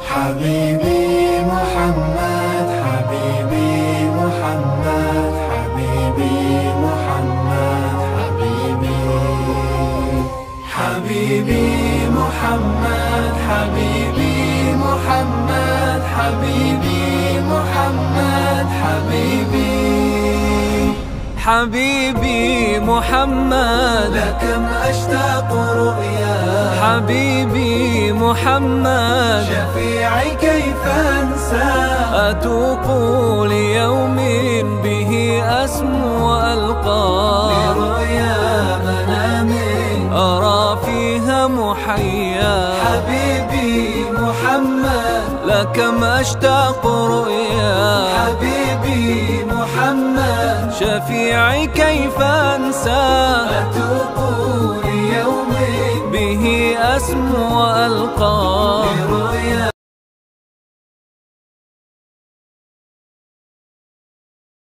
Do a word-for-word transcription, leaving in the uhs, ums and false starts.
حبيبي محمد حبيبي محمد حبيبي محمد حبيبي حبيبي محمد حبيبي محمد حبيبي محمد حبيبي حبيبي محمد لكم أشتاق رؤيا حبيبي محمد شفيعي كيف أنسى أتوق ليوم به أسمو وألقى برؤيا منام أرى فيها محيا حبيبي محمد لكم أشتاق رؤيا حبيبي محمد شفيعي كيف أنسى أتوق ليوم به أسمو وألقى